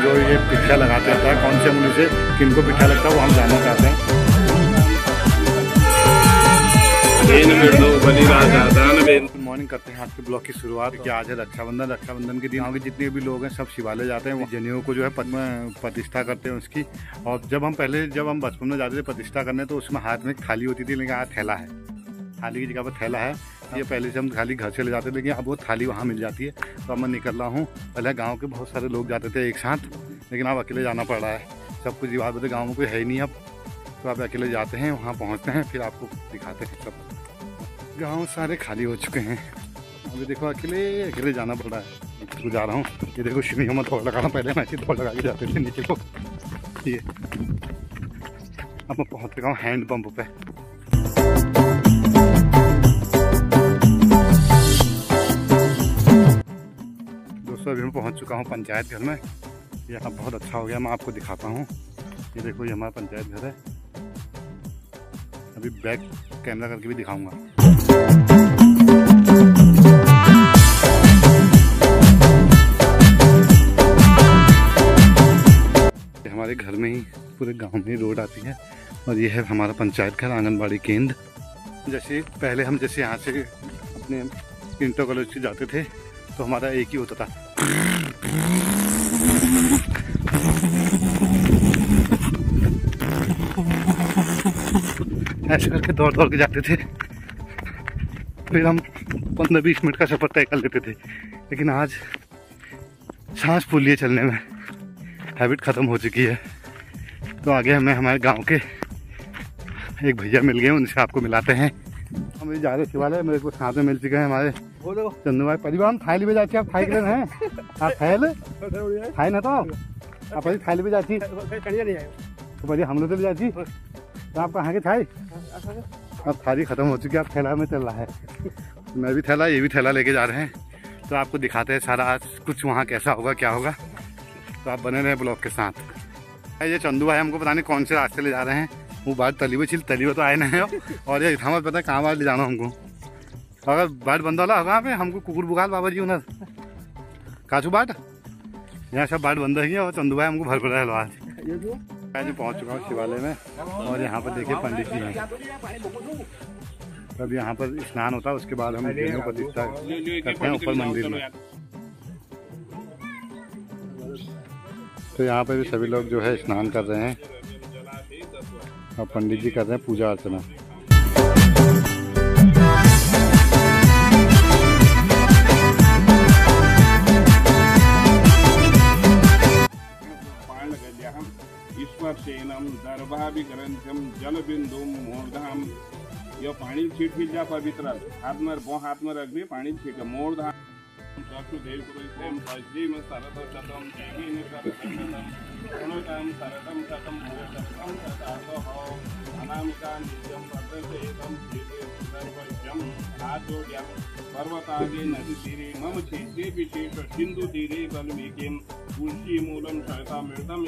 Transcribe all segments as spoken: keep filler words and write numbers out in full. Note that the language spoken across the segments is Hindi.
जो ये पिट्ठा लगाते रहता है, कौन से मुनि से किनको पिट्ठा लगता है वो हम जानना चाहते हैं। गुड मॉर्निंग, करते हैं आज के ब्लॉग की शुरुआत। कि आज है रक्षाबंधन। रक्षाबंधन के दिन गाँव के जितने भी लोग हैं सब शिवालय जाते हैं, वो जनेऊ को जो है प्रतिष्ठा करते हैं उसकी। और जब हम पहले जब हम बचपन में जाते थे प्रतिष्ठा करने तो उसमें हाथ में थाली होती थी, लेकिन आज थैला है, थाली की जगह पर थैला है। ये पहले से हम थाली घर से ले जाते थे, लेकिन अब वो थाली वहाँ मिल जाती है। तो अब मैं निकल रहा हूँ। पहले गांव के बहुत सारे लोग जाते थे एक साथ, लेकिन अब अकेले जाना पड़ रहा है। सब कुछ बात बता, गाँव में कोई है ही नहीं अब, तो आप अकेले जाते हैं, वहाँ पहुँचते हैं, फिर आपको दिखाते हैं। सब गाँव सारे खाली हो चुके हैं, अभी देखो अकेले अकेले जाना पड़ रहा है। तो जा रहा हूँ। ये देखो शिविंग में दौड़ लगा रहा हूँ, पहले मैं ऐसे दौड़ लगा के जाते थे नीचे को। ये अब मैं पहुँच चुका हूँ हैंड पंप पे। दोस्तों अभी मैं पहुँच चुका हूँ पंचायत घर में। यहाँ बहुत अच्छा हो गया, मैं आपको दिखाता हूँ। ये देखो ये हमारा पंचायत घर है। अभी बैक कैमरा करके भी दिखाऊंगा। हमारे घर में ही पूरे गांव में ही रोड आती है, और ये है हमारा पंचायत घर, आंगनबाड़ी केंद्र। जैसे पहले हम जैसे यहाँ से अपने इंटर कॉलेज से जाते थे तो हमारा एक ही होता था, ऐसे करके दौड़ दौड़ के जाते थे। फिर हम पंद्रह बीस मिनट का सफर तय कर लेते थे, लेकिन आज सांस फूल लिए चलने में, हैबिट ख़त्म हो चुकी है। तो आगे हमें हमारे गांव के एक भैया मिल गए, उनसे आपको मिलाते हैं। हम जा रहे शिवालय, मेरे को साथ में मिल चुके हैं हमारे चंदू भाई परिवार। हम थाली भी जाती है, आप थाई के लिए हैं आप थैल थाई ना तो आप अभी थाली भी जाती तो बढ़िया हम लोग तो भी जाती। तो आप कहाँ के थाई? अब थाली खत्म हो चुकी है, अब थैला में चल रहा है। मैं भी थैला, ये भी थैला लेके जा रहे हैं। तो आपको दिखाते हैं सारा आज कुछ वहाँ कैसा होगा क्या होगा। तो आप बने रहे ब्लॉग के साथ। ये चंदू भाई हमको पता नहीं कौन से रास्ते ले जा रहे हैं। वो बात तलीबे छिल तलीबे तो आए नहीं हो, और ये हमें पता है कहाँ बार ले जाना हमको। अगर बाट बंद वाला होगा पे हमको कुकुर बुखार बाबा जी उधर काचू बाट, यहाँ सब बाट बंद है। और चंदू भाई हमको भर पड़ा है आज। मैं जो पहुँच चुका हूँ शिवालय में, और यहाँ पर देखिए पंडित जी हैं। तब यहाँ पर स्नान होता है, उसके बाद हम जनेऊ प्रतिष्ठा करते हैं ऊपर मंदिर में। तो यहाँ पे भी सभी लोग जो है स्नान कर रहे हैं, और पंडित जी कर रहे हैं पूजा अर्चना। ईश्वरसेनम दर्भाभिग्रंथम जलबिंदुम मूर्धाम। यह पानी छीट छीट जा पवित्र हाथ में बो हाथ में रख दे, पानी छीट मूर्धाम देव पुरुषम पश्चिम सरत शतम जीवीन करतम गुणतम सरतम शतम भूषतम शतासो अनामिका नित्यम पद्मसेतम सर्वज्ञम आचोड्यम पर्वतागे नदी तीरे मम क्षेत्रे विशेष सिंधु तीरे वाल्मीकिम तुलसी मूलम सहिता मृतम।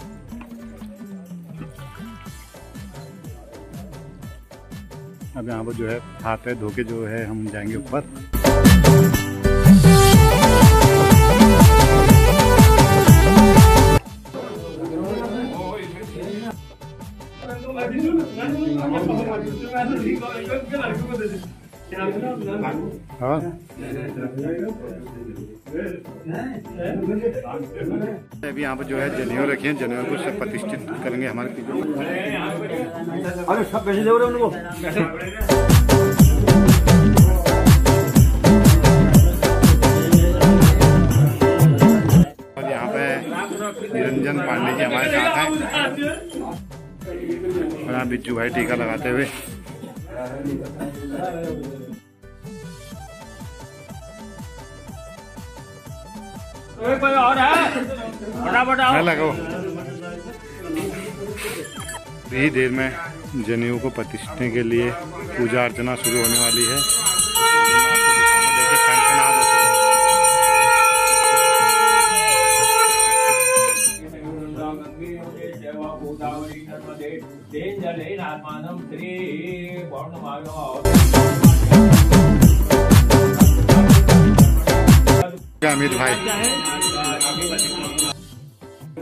अब यहाँ पर जो है हाथ पैर धो के जो है हम जाएंगे ऊपर। हाँ अभी यहाँ पर जो है जनेऊ रखी है, जनेऊ को सब प्रतिष्ठित करेंगे हमारे पीछे। अरे सब पैसे दे रहे उनको। और यहाँ पे निरंजन पांडे जी हमारे साथ हैं, और यहाँ बिज्जू भाई टीका लगाते हुए। कोई और है? मैं लगाओ। यही देर में जनेऊ को प्रतिष्ठा के लिए पूजा अर्चना शुरू होने वाली है। अमित भाई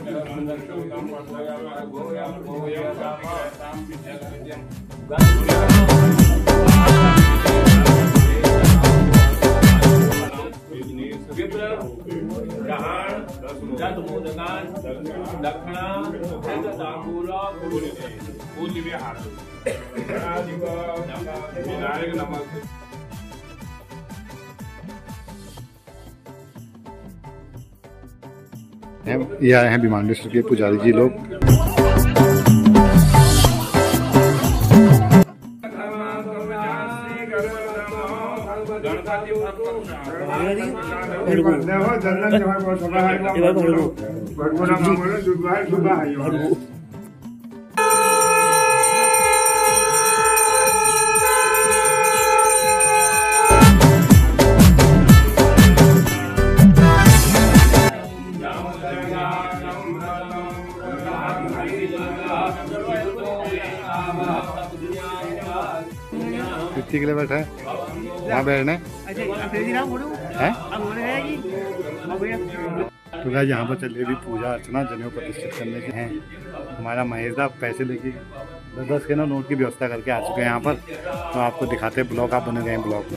ये आए हैं भीमांडेश्वर के पुजारी जी लोग। कितने के लिए बैठा है वहाँ बैठने है? तो गाइस यहाँ पर चल रही पूजा अर्चना जनेऊ प्रतिष्ठित करने के हैं। हमारा महेश दा पैसे लेके दस दस के ना नोट की व्यवस्था करके आ चुके हैं यहाँ पर। तो आपको दिखाते हैं ब्लॉग, आप बने गए हैं ब्लॉग में।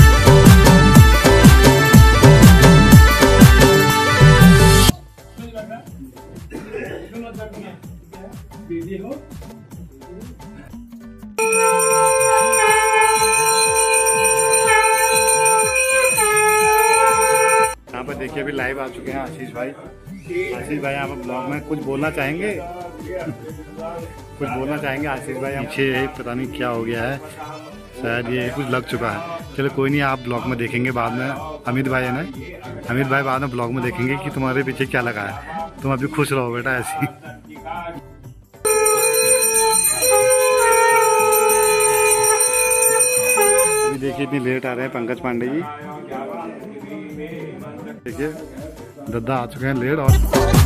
यहाँ पर देखिए अभी लाइव आ चुके हैं आशीष भाई। आशीष भाई यहाँ पर ब्लॉग में कुछ बोलना चाहेंगे? कुछ बोलना चाहेंगे आशीष भाई? पीछे पता नहीं क्या हो गया है, शायद ये कुछ लग चुका है। चलो कोई नहीं, आप ब्लॉग में देखेंगे बाद में। अमित भाई है ना, अमित भाई बाद में ब्लॉग में देखेंगे कि तुम्हारे पीछे क्या लगा है। तुम अभी खुश रहो बेटा ऐसी। अभी देखिए इतनी लेट आ रहे हैं पंकज पांडे जी। देखिए दद्दा आ चुके हैं लेट। और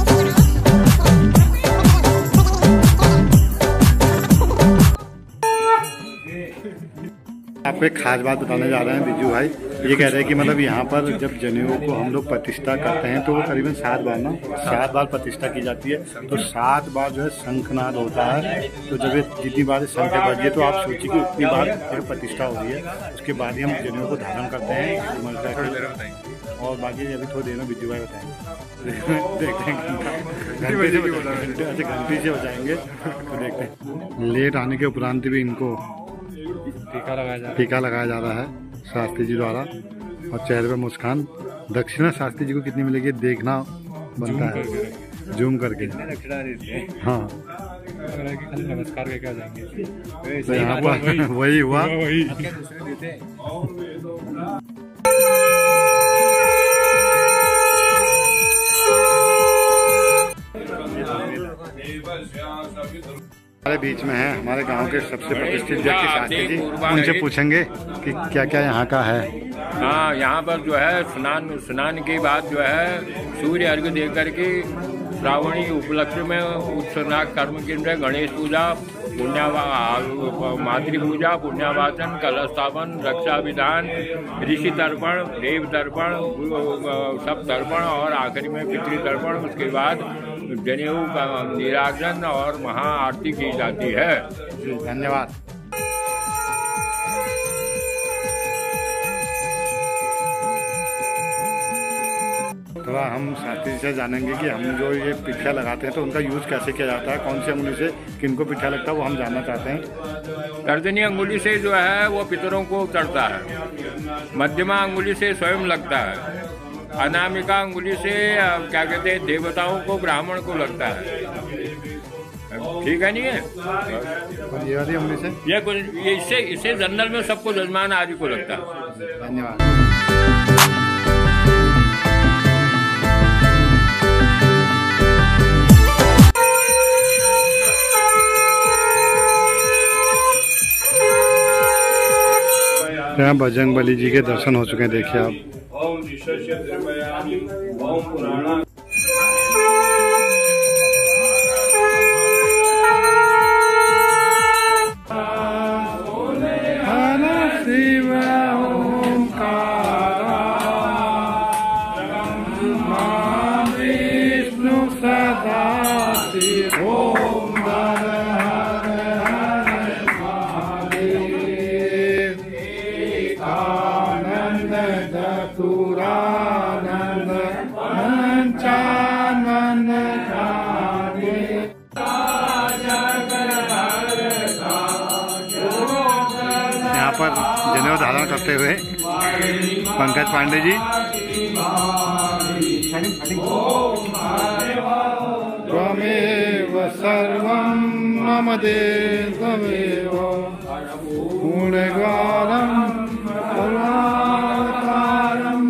आपको एक खास बात बताने जा रहे हैं बिजू भाई। ये कह रहे हैं कि मतलब यहाँ पर जब जनेऊ को हम लोग प्रतिष्ठा करते हैं तो वो करीबन सात बार ना सात बार प्रतिष्ठा की जाती है। तो सात बार जो है शंखनाद होता है। तो जब ये जितनी बार शंख बजिए तो आप सोचिए कि उतनी बार एक प्रतिष्ठा हो रही है। उसके बाद ही हम जनेऊ को धारण करते हैं। और बाकी अभी थोड़ी देर में बिजू भाई बताएंगे। देखते हैं घंटे से अच्छा घंटे से बजाएंगे तो देखते हैं। लेट आने के उपरांत भी इनको टीका लगाया जा टीका लगाया जा रहा है शास्त्री जी द्वारा। और चेहरे पर मुस्कान। दक्षिणा शास्त्री जी को कितनी मिलेगी देखना बनता है जूम करके। हाँ नमस्कार करके आ जाएंगे। तो यहाँ पर वही हुआ। हमारे बीच में है हमारे गांव के सबसे प्रतिष्ठित व्यक्ति शास्त्री जी। उनसे पूछेंगे कि क्या क्या यहाँ का है। हाँ, यहाँ पर जो है स्नान स्नान के बाद जो है सूर्य अर्घ्य दे करके श्रावणी उपलक्ष्य में उत्सर्ग कर्म केंद्र गणेश पूजा, पुण्यावा मातृ पूजा, पुण्यावाचन, कलश स्थापन, रक्षा विधान, ऋषि तर्पण, देव तर्पण, सब तर्पण और आखिरी में पितृ तर्पण। उसके बाद जनेऊ का निराजन और महाआरती की जाती है। धन्यवाद। थोड़ा हम शास्त्री से जानेंगे कि हम जो ये पिठिया लगाते हैं तो उनका यूज कैसे किया जाता है, कौन सी अंगुली से किनको पिठिया लगता है वो हम जानना चाहते हैं। तर्जनी अंगुली से जो है वो पितरों को चढ़ता है, मध्यमा अंगुली से स्वयं लगता है, अनामिका अंगुली से क्या कहते हैं देवताओं को ब्राह्मण को लगता है। ठीक है नहीं है? ये वाली अंगुली से ये कुछ ये इससे इससे जनरल में सबको जजमान आदि को लगता है। धन्यवाद। यहाँ बजरंग बली जी के दर्शन हो चुके हैं। देखिए आप विष्णु सदा पर जनेऊ धारण करते हुए पंकज पांडे जी। त्वमेव सर्वं मम देवमेव गुणगानं करुणावतारं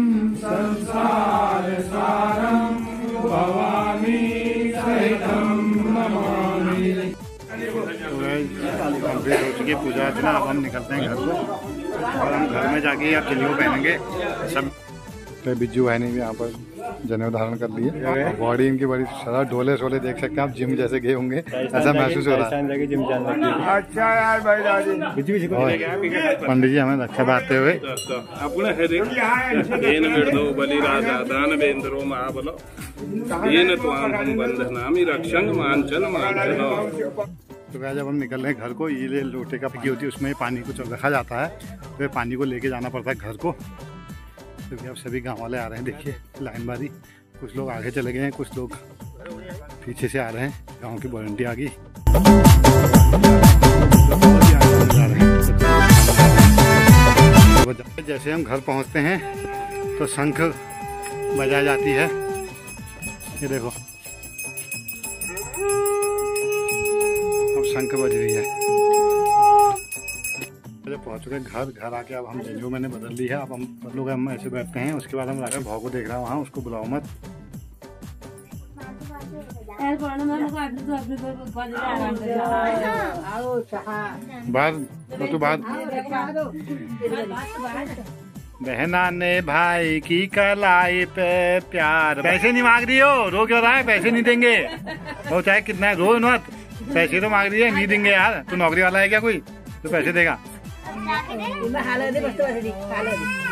संसारसारं भवानी सहितं नमामि। कंप्लीट हो चुकी है पूजा अर्चना। अब हम निकलते हैं घर को और हम घर में जाके अब जनेऊ पहनेंगे सब। तो बिज्जू भाई ने भी यहाँ पर जनेऊ धारण कर लिए। बॉडी इनकी बड़ी सारा डोले शोले देख सकते हैं आप, जिम जैसे गए होंगे ऐसा महसूस हो रहा है। जिम अच्छा यार भाई दादी पंडित जी हमें रक्षा बांधते हुए तो क्या जब हम निकल रहे हैं घर को, ये लोटे का पकी होती है उसमें पानी कुछ रखा जाता है, तो पानी को लेके जाना पड़ता है घर को। क्योंकि अब सभी गांव वाले आ रहे हैं, देखिए लाइन बारी। कुछ लोग आगे चले गए हैं, कुछ लोग पीछे से आ रहे हैं। गांव की वॉलंटियर आ गई। जैसे हम घर पहुंचते हैं तो शंख बजाई जाती है, ये देखो अब शंख बज रही है। जब पहुंच चुके घर, घर आके अब हम जनेऊ मैंने बदल ली है। अब हम लोग हम ऐसे बैठते हैं। उसके बाद हम राजा भाव को देख रहा हूँ, वहाँ उसको बुलाओ मत। बाहर तो बाहर बहना ने भाई की कलाई पे प्यार। पैसे नहीं मांग रही हो, रो क्यों रहा है? पैसे नहीं देंगे वो चाहे कितना है, रो मत। पैसे तो मांग रही है, नहीं देंगे यार। तू नौकरी वाला है क्या कोई तो पैसे देगा?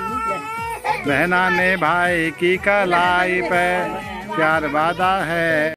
बहना ने भाई की कलाई पे प्यार वादा है।